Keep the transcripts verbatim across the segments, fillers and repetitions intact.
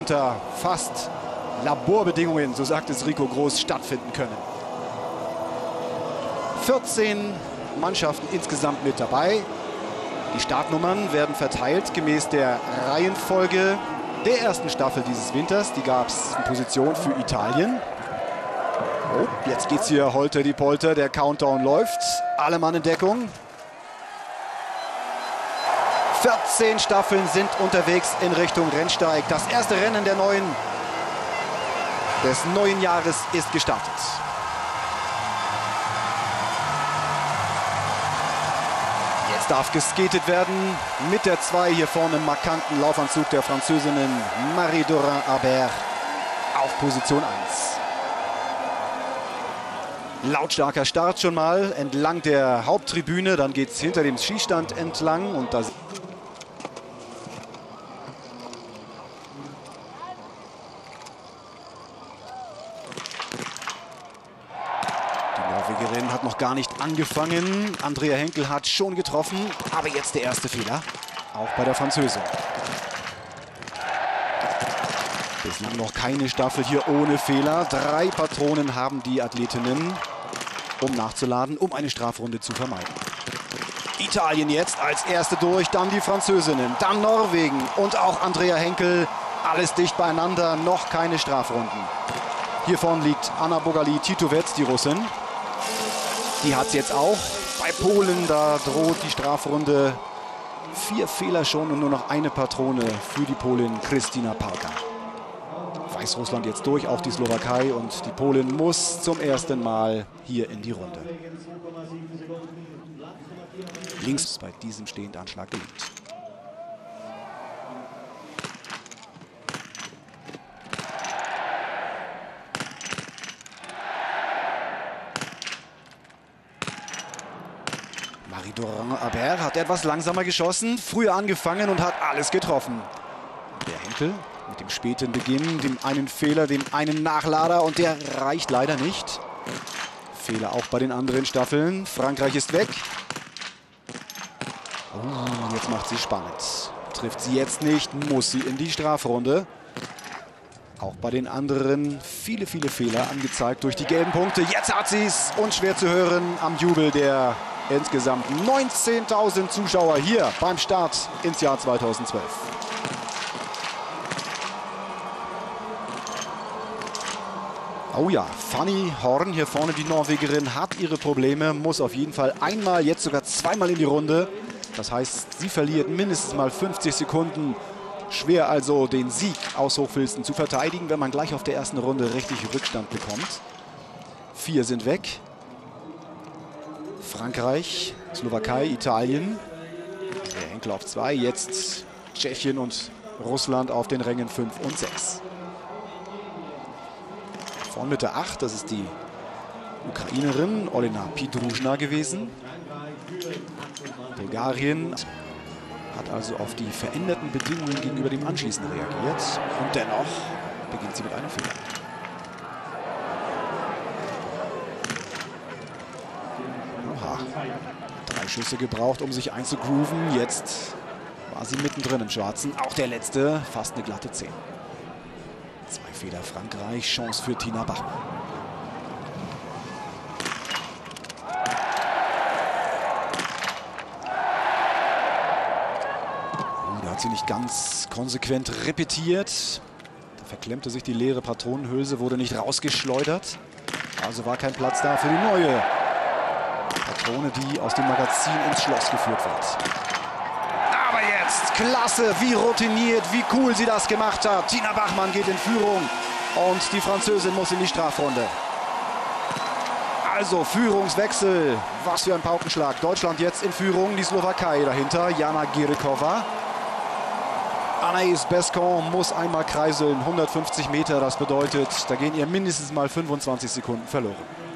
unter fast Laborbedingungen, so sagt es Rico Groß, stattfinden können. vierzehn Mannschaften insgesamt mit dabei. Die Startnummern werden verteilt gemäß der Reihenfolge der ersten Staffel dieses Winters. Die gab es in Position für Italien. Oh, jetzt geht's hier holter die Polter, der Countdown läuft. Alle Mann in Deckung. vierzehn Staffeln sind unterwegs in Richtung Rennsteig. Das erste Rennen der neuen, des neuen Jahres ist gestartet. Jetzt darf geskatet werden mit der zwei hier vorne im markanten Laufanzug der Französinnen Marie-Dorin-Habert auf Position eins. Lautstarker Start schon mal entlang der Haupttribüne, dann geht es hinter dem Schießstand entlang und da die Norwegerin hat noch gar nicht angefangen. Andrea Henkel hat schon getroffen, aber jetzt der erste Fehler, auch bei der Französin. Bislang noch keine Staffel hier ohne Fehler. Drei Patronen haben die Athletinnen, um nachzuladen, um eine Strafrunde zu vermeiden. Italien jetzt als erste durch, dann die Französinnen, dann Norwegen und auch Andrea Henkel. Alles dicht beieinander, noch keine Strafrunden. Hier vorne liegt Anna Bogali-Titowec, die Russin. Die hat es jetzt auch. Bei Polen, da droht die Strafrunde. Vier Fehler schon und nur noch eine Patrone für die Polin Krystyna Palka. Weißrussland jetzt durch, auch die Slowakei, und die Polin muss zum ersten Mal hier in die Runde. Links bei diesem Stehendanschlag gelingt. Marie-Dorin-Habert hat etwas langsamer geschossen, früher angefangen und hat alles getroffen. Der Henkel mit dem späten Beginn, dem einen Fehler, dem einen Nachlader, und der reicht leider nicht. Fehler auch bei den anderen Staffeln. Frankreich ist weg. Oh, jetzt macht sie spannend. Trifft sie jetzt nicht, muss sie in die Strafrunde. Auch bei den anderen viele, viele Fehler angezeigt durch die gelben Punkte. Jetzt hat sie es, unschwer zu hören am Jubel der insgesamt neunzehntausend Zuschauer hier beim Start ins Jahr zweitausendzwölf. Oh ja, Fanny Horn, hier vorne die Norwegerin, hat ihre Probleme, muss auf jeden Fall einmal, jetzt sogar zweimal in die Runde. Das heißt, sie verliert mindestens mal fünfzig Sekunden. Schwer also, den Sieg aus Hochfilzen zu verteidigen, wenn man gleich auf der ersten Runde richtig Rückstand bekommt. Vier sind weg. Frankreich, Slowakei, Italien. Der Henkel auf zwei, jetzt Tschechien und Russland auf den Rängen fünf und sechs. Vorne mit der acht, das ist die Ukrainerin Olena Pidruschna gewesen. Bulgarien hat also auf die veränderten Bedingungen gegenüber dem Anschießen reagiert. Und dennoch beginnt sie mit einem Fehler. Oha. Drei Schüsse gebraucht, um sich einzugrooven. Jetzt war sie mittendrin im Schwarzen. Auch der letzte, fast eine glatte zehn. Zwei Fehler Frankreich, Chance für Tina Bachmann. Oh, da hat sie nicht ganz konsequent repetiert. Da verklemmte sich die leere Patronenhülse, wurde nicht rausgeschleudert. Also war kein Platz da für die neue Patrone, die aus dem Magazin ins Schloss geführt wird. Aber jetzt, klasse, wie routiniert, wie cool sie das gemacht hat. Tina Bachmann geht in Führung und die Französin muss in die Strafrunde. Also Führungswechsel, was für ein Paukenschlag. Deutschland jetzt in Führung, die Slowakei dahinter, Jana Girikova. Anaïs Bescon muss einmal kreiseln, hundertfünfzig Meter, das bedeutet, da gehen ihr mindestens mal fünfundzwanzig Sekunden verloren.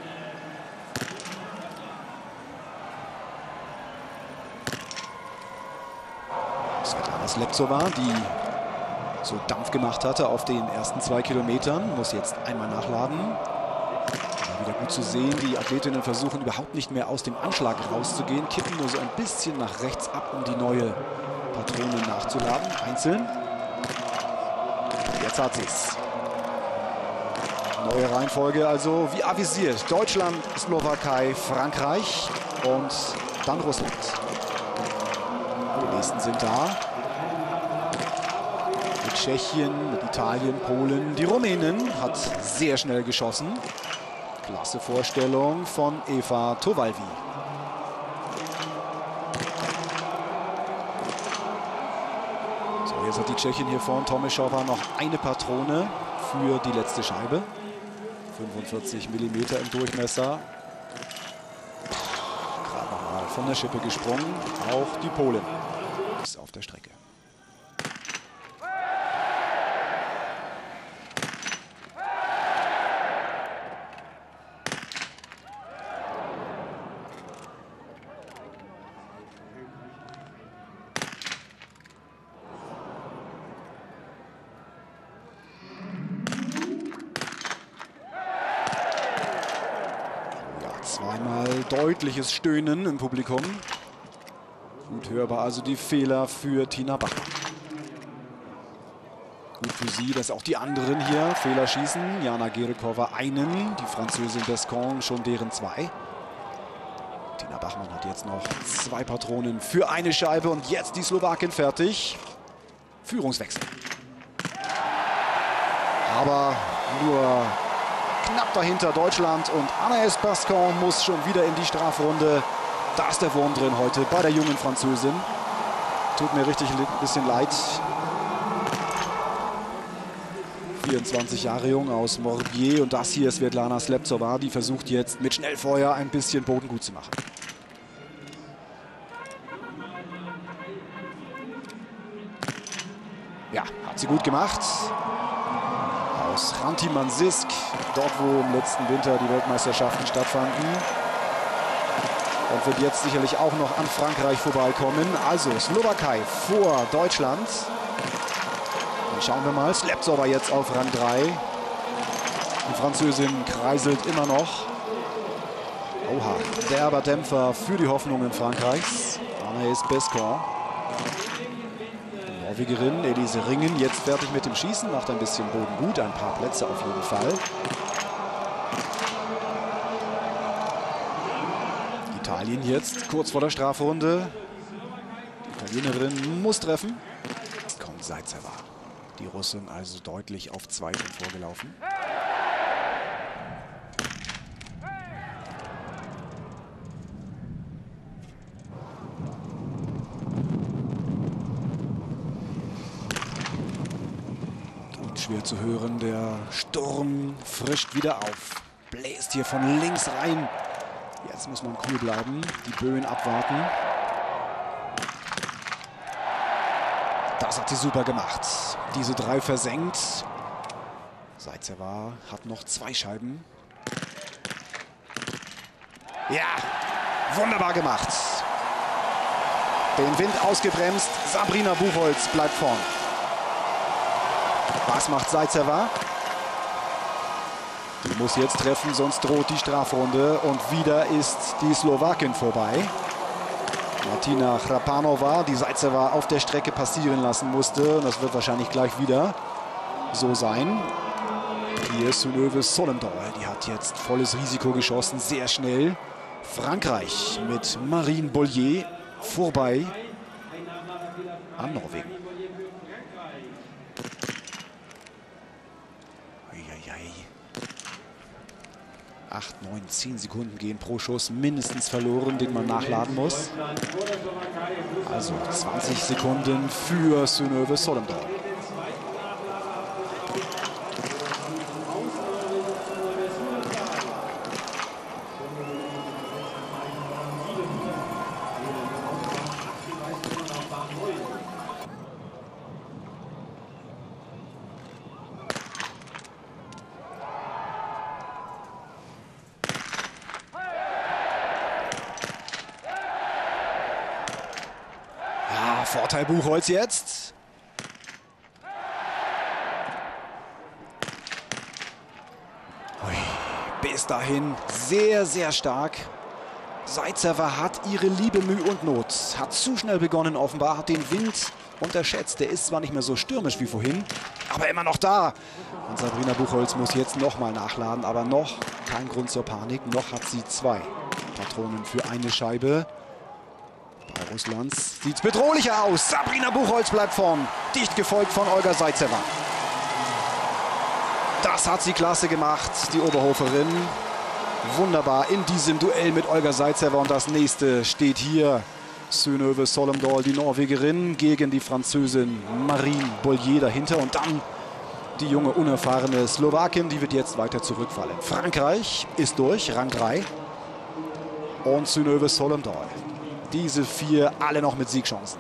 Svetlana Slepcova, die so Dampf gemacht hatte auf den ersten zwei Kilometern, muss jetzt einmal nachladen. Wieder gut zu sehen, die Athletinnen versuchen überhaupt nicht mehr aus dem Anschlag rauszugehen, kippen nur so ein bisschen nach rechts ab, um die neue Patrone nachzuladen, einzeln. Jetzt hat sie's. Neue Reihenfolge also wie avisiert. Deutschland, Slowakei, Frankreich und dann Russland. Die nächsten sind da. Mit Tschechien, mit Italien, Polen. Die Rumänin hat sehr schnell geschossen. Klasse Vorstellung von Eva Tovalvi. So, jetzt hat die Tschechin hier vorn, Tomischova, noch eine Patrone für die letzte Scheibe. fünfundvierzig Millimeter im Durchmesser. Gerade noch mal von der Schippe gesprungen. Auch die Polin ist auf der Strecke. Zweimal deutliches Stöhnen im Publikum. Gut hörbar also die Fehler für Tina Bachmann. Gut für sie, dass auch die anderen hier Fehler schießen. Jana Gerekova einen, die Französin Bescon schon deren zwei. Tina Bachmann hat jetzt noch zwei Patronen für eine Scheibe und jetzt die Slowakin fertig. Führungswechsel. Aber nur knapp dahinter Deutschland und Anaïs Bescon muss schon wieder in die Strafrunde. Da ist der Wurm drin heute bei der jungen Französin. Tut mir richtig ein bisschen leid. vierundzwanzig Jahre jung aus Morbier und das hier ist Svetlana Slepcova. Die versucht jetzt mit Schnellfeuer ein bisschen Boden gut zu machen. Ja, hat sie gut gemacht. Aus Khanty-Mansijsk, dort wo im letzten Winter die Weltmeisterschaften stattfanden. Und wird jetzt sicherlich auch noch an Frankreich vorbeikommen. Also Slowakei vor Deutschland. Dann schauen wir mal. Slepcova jetzt auf Rang drei. Die Französin kreiselt immer noch. Oha, derber Dämpfer für die Hoffnungen Frankreichs. Anaïs Bescon. Norwegerin Elise Ringen jetzt fertig mit dem Schießen, macht ein bisschen Boden gut, ein paar Plätze auf jeden Fall. Italien jetzt kurz vor der Strafrunde. Die Italienerin muss treffen. Jetzt kommt Zaitseva. Die Russin also deutlich auf zwei schon vorgelaufen. Schwer zu hören, der Sturm frischt wieder auf. Bläst hier von links rein. Jetzt muss man cool bleiben, die Böen abwarten. Das hat sie super gemacht. Diese drei versenkt. Zaitseva hat noch zwei Scheiben. Ja, wunderbar gemacht. Den Wind ausgebremst. Sabrina Buchholz bleibt vorn. Was macht Zaitseva? Die muss jetzt treffen, sonst droht die Strafrunde. Und wieder ist die Slowakin vorbei. Martina Chrapanova, die Zaitseva auf der Strecke passieren lassen musste. Das wird wahrscheinlich gleich wieder so sein. Hier ist Synnøve Solemdahl. Die hat jetzt volles Risiko geschossen, sehr schnell. Frankreich mit Marine Bollier vorbei an Norwegen. acht, neun, zehn Sekunden gehen pro Schuss mindestens verloren, den man nachladen muss. Also zwanzig Sekunden für Synnøve Solemdahl. Vorteil Buchholz jetzt. Ui, bis dahin sehr, sehr stark. Zaitseva hat ihre liebe Mühe und Not. Hat zu schnell begonnen offenbar, hat den Wind unterschätzt. Der ist zwar nicht mehr so stürmisch wie vorhin, aber immer noch da. Und Sabrina Buchholz muss jetzt nochmal nachladen, aber noch kein Grund zur Panik. Noch hat sie zwei Patronen für eine Scheibe. Bei Russlands sieht es bedrohlicher aus. Sabrina Buchholz bleibt vorn, dicht gefolgt von Olga Zaitseva. Das hat sie klasse gemacht, die Oberhoferin. Wunderbar in diesem Duell mit Olga Zaitseva. Und das nächste steht hier. Synnøve Sollomdal, die Norwegerin, gegen die Französin Marine Bollier dahinter. Und dann die junge, unerfahrene Slowakin, die wird jetzt weiter zurückfallen. Frankreich ist durch, Rang drei. Und Synnøve Sollomdal. Diese vier alle noch mit Siegchancen.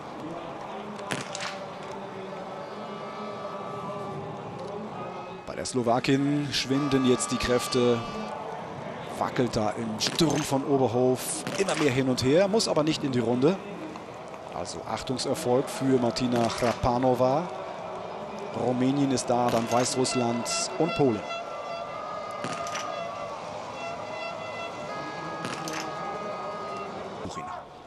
Bei der Slowakin schwinden jetzt die Kräfte. Wackelt da im Sturm von Oberhof immer mehr hin und her, muss aber nicht in die Runde. Also Achtungserfolg für Martina Chrapanova. Rumänien ist da, dann Weißrussland und Polen. Buchina.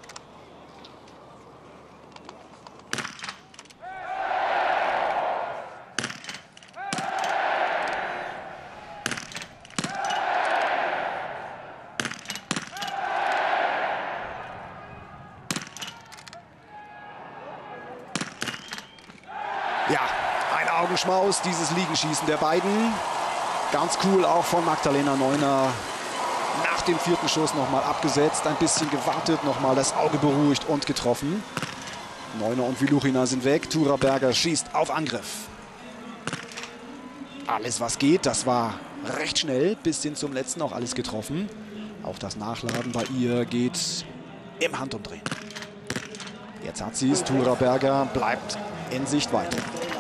Ja, ein Augenschmaus, dieses Liegenschießen der beiden. Ganz cool auch von Magdalena Neuner. Nach dem vierten Schuss nochmal abgesetzt, ein bisschen gewartet, nochmal das Auge beruhigt und getroffen. Neuner und Wiluchina sind weg. Tura Berger schießt auf Angriff. Alles, was geht, das war recht schnell. Bis hin zum letzten auch alles getroffen. Auch das Nachladen bei ihr geht im Handumdrehen. Jetzt hat sie es. Tura Berger bleibt in Sichtweite.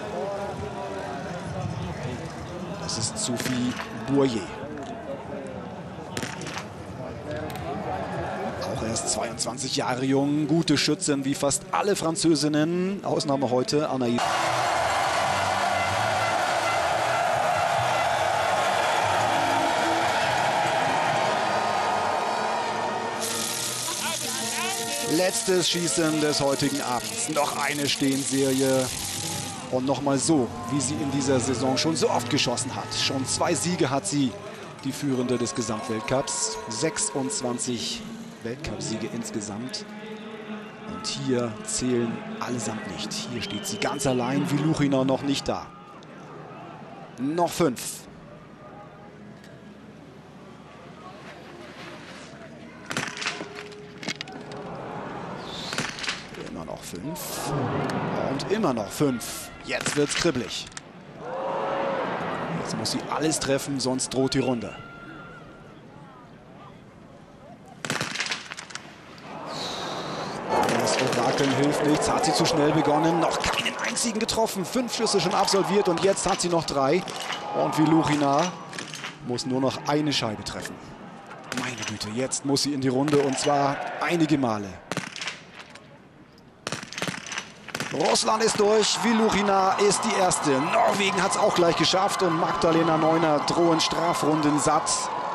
Das ist Sophie Boyer. Auch erst zweiundzwanzig Jahre jung, gute Schützin wie fast alle Französinnen. Ausnahme heute Anaïs. Letztes Schießen des heutigen Abends. Noch eine Stehenserie. Und nochmal so, wie sie in dieser Saison schon so oft geschossen hat. Schon zwei Siege hat sie, die Führende des Gesamtweltcups. sechsundzwanzig Weltcupsiege insgesamt. Und hier zählen allesamt nicht. Hier steht sie ganz allein, Wiluchina noch nicht da. Noch fünf. Immer noch fünf. Und immer noch fünf. Jetzt wird's kribbelig. Jetzt muss sie alles treffen, sonst droht die Runde. Das Orakeln hilft nichts. Hat sie zu schnell begonnen. Noch keinen einzigen getroffen. Fünf Schüsse schon absolviert und jetzt hat sie noch drei. Und Wiluchina muss nur noch eine Scheibe treffen. Meine Güte, jetzt muss sie in die Runde und zwar einige Male. Russland ist durch, Wiluchina ist die erste. Norwegen hat es auch gleich geschafft und Magdalena Neuner drohen Strafrunden satt.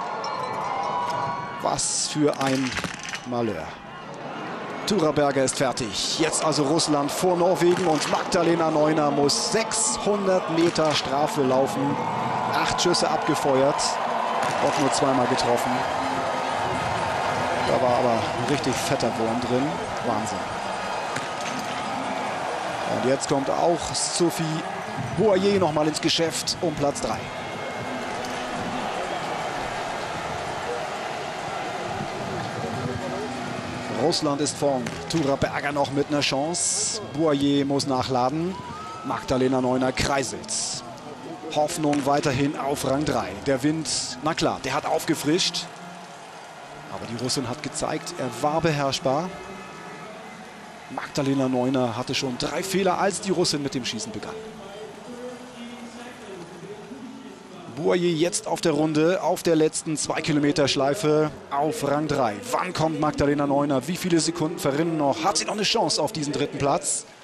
Was für ein Malheur. Tura Berger ist fertig. Jetzt also Russland vor Norwegen und Magdalena Neuner muss sechshundert Meter Strafe laufen. Acht Schüsse abgefeuert und nur zweimal getroffen. Da war aber ein richtig fetter Wurm drin. Wahnsinn. Und jetzt kommt auch Sophie Boyer noch mal ins Geschäft um Platz drei. Russland ist vorn. Tura Berger noch mit einer Chance. Boyer muss nachladen. Magdalena Neuner kreiselt. Hoffnung weiterhin auf Rang drei. Der Wind, na klar, der hat aufgefrischt. Aber die Russin hat gezeigt, er war beherrschbar. Magdalena Neuner hatte schon drei Fehler, als die Russin mit dem Schießen begann. Boyer jetzt auf der Runde, auf der letzten zwei Kilometer Schleife auf Rang drei. Wann kommt Magdalena Neuner? Wie viele Sekunden verrinnen noch? Hat sie noch eine Chance auf diesen dritten Platz?